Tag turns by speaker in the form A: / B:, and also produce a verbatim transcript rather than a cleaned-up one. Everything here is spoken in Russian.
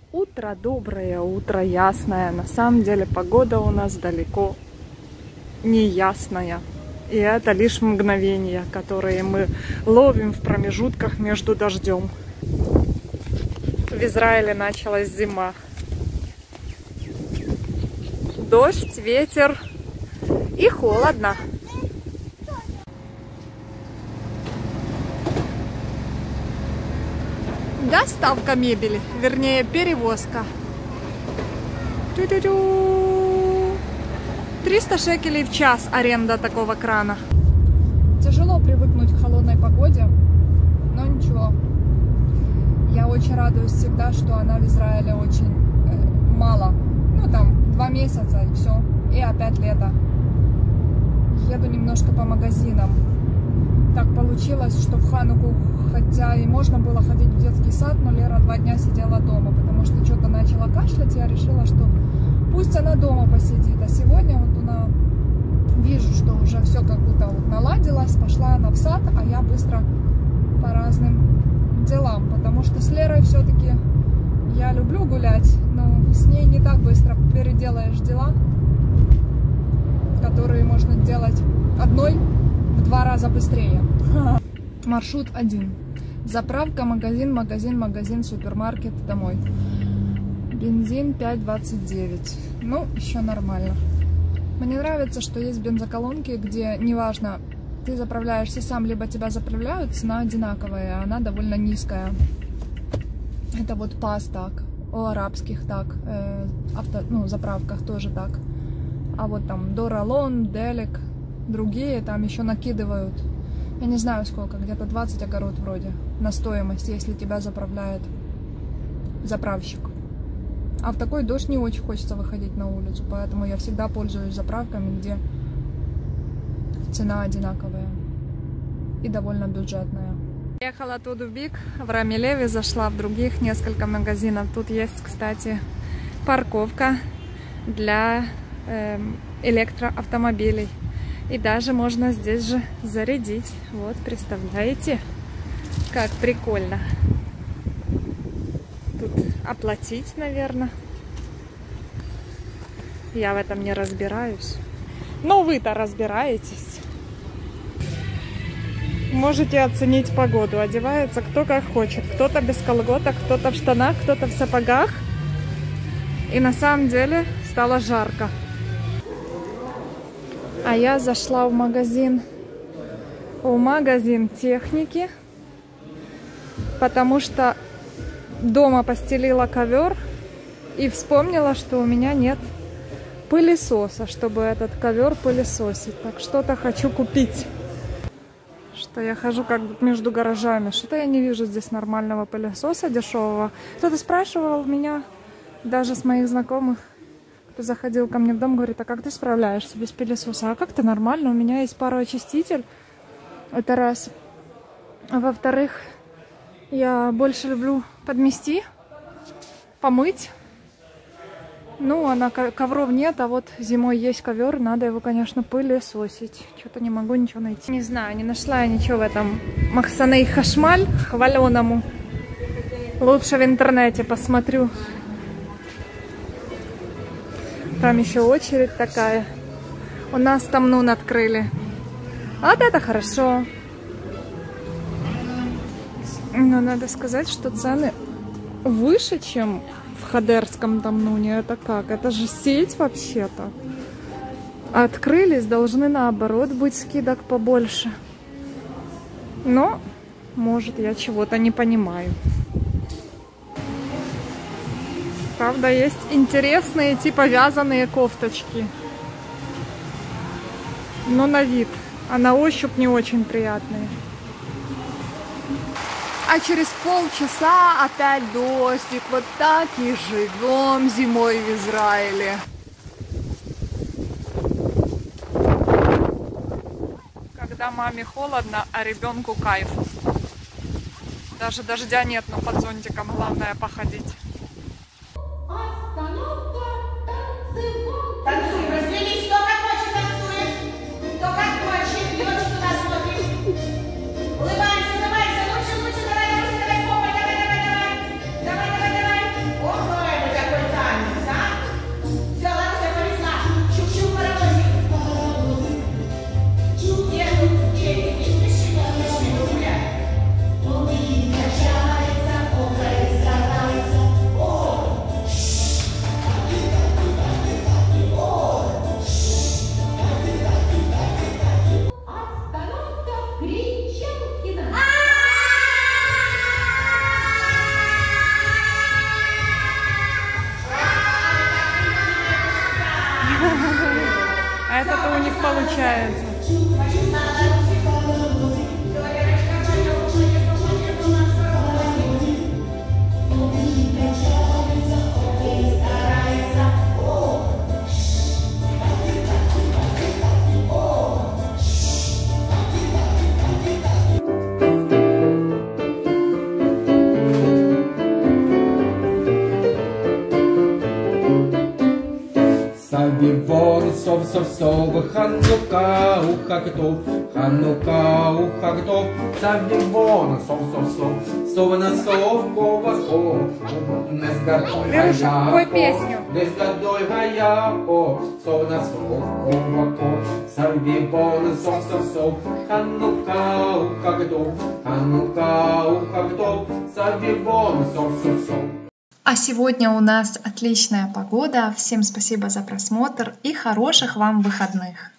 A: Утро доброе, утро ясное. На самом деле погода у нас далеко не ясная. И это лишь мгновения, которые мы ловим в промежутках между дождем. В Израиле началась зима. Дождь, ветер и холодно. Доставка мебели, вернее перевозка. Тю-тю-тю. триста шекелей в час аренда такого крана. Тяжело привыкнуть к холодной погоде, но ничего. Я очень радуюсь всегда, что она в Израиле очень э, мало. Ну там два месяца и все. И опять лето. Еду немножко по магазинам. Так получилось, что в Хануку, хотя и можно было ходить в детский сад, но Лера два дня сидела дома, потому что что-то начала кашлять, и я решила, что пусть она дома посидит. А сегодня вот она, вижу, что уже все как будто вот наладилось, пошла она в сад, а я быстро по разным делам, потому что с Лерой все-таки я люблю гулять, но с ней не так быстро переделаешь дела, которые можно делать одной в два раза быстрее. Маршрут один. Заправка, магазин, магазин, магазин, супермаркет, домой. Бензин пять двадцать девять. Ну, еще нормально. Мне нравится, что есть бензоколонки, где неважно, ты заправляешься сам, либо тебя заправляют, цена одинаковая, она довольно низкая. Это вот пас так, у арабских так, э, авто, ну, заправках тоже так. А вот там Доралон, Делик, другие там еще накидывают. Я не знаю сколько, где-то двадцать огород вроде на стоимость, если тебя заправляет заправщик. А в такой дождь не очень хочется выходить на улицу, поэтому я всегда пользуюсь заправками, где цена одинаковая и довольно бюджетная. Ехала тут в Бик, в Рамилеве, зашла в других несколько магазинов. Тут есть, кстати, парковка для э, электроавтомобилей. И даже можно здесь же зарядить. Вот, представляете, как прикольно. Тут оплатить, наверное. Я в этом не разбираюсь. Но вы-то разбираетесь. Можете оценить погоду. Одевается кто как хочет. Кто-то без колготок, кто-то в штанах, кто-то в сапогах. И на самом деле стало жарко. А я зашла в магазин, в магазин техники, потому что дома постелила ковер и вспомнила, что у меня нет пылесоса, чтобы этот ковер пылесосить. Так что-то хочу купить. Что я хожу как бы между гаражами. Что-то я не вижу здесь нормального пылесоса дешевого. Кто-то спрашивал меня, даже с моих знакомых, заходил ко мне в дом, говорит, а как ты справляешься без пылесоса? А как-то нормально, у меня есть пароочиститель, это раз. А во-вторых, я больше люблю подмести, помыть. Ну, а на ковров нет, а вот зимой есть ковер, надо его, конечно, пылесосить. Что-то не могу ничего найти. Не знаю, не нашла я ничего в этом Махсаней Хашмаль хваленому. Лучше в интернете посмотрю. Там еще очередь такая. У нас там нун открыли. Вот это хорошо. Но надо сказать, что цены выше, чем в Хадерском там нуне. Это как? Это же сеть вообще-то. Открылись, должны наоборот быть скидок побольше. Но, может, я чего-то не понимаю. Правда, есть интересные, типа вязаные кофточки. Но на вид. А на ощупь не очень приятные. А через полчаса опять дождик. Вот так и живем зимой в Израиле. Когда маме холодно, а ребенку кайф. Даже дождя нет, но под зонтиком главное походить.
B: Танцуй, разделись, кто как хочет танцует, кто как хочет, и очень туда смотрит. Улыбайся, улыбайся, лучше, лучше, давай, лучше, давай, попой, давай, давай, давай, давай, давай, давай, ого,
A: это-то у них получается.
C: Савивон, сов, сов, сов, Ханука, уха, готов, Ханука, уха, готов, Савивон, сов, сов, сов, Сована, сов, кова, ков, Незгадой,
A: Левушка, пой песню.
C: Незгадой, гаяпо, Сована, сов, кова, ков, Савивон, сов, сов, сов, Ханука, уха, готов, Ханука, уха, готов, Савивон, сов, сов, сов.
A: А сегодня у нас отличная погода. Всем спасибо за просмотр и хороших вам выходных.